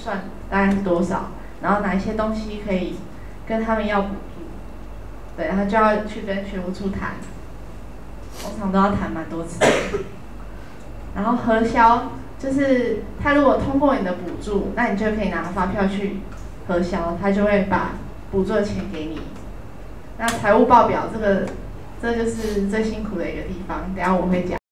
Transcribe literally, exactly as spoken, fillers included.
算大概是多少，然后哪一些东西可以跟他们要补助，对，然后就要去跟学务处谈，通常都要谈蛮多次。然后核销就是他如果通过你的补助，那你就可以拿发票去核销，他就会把补助的钱给你。那财务报表这个，这就是最辛苦的一个地方，等一下我会讲。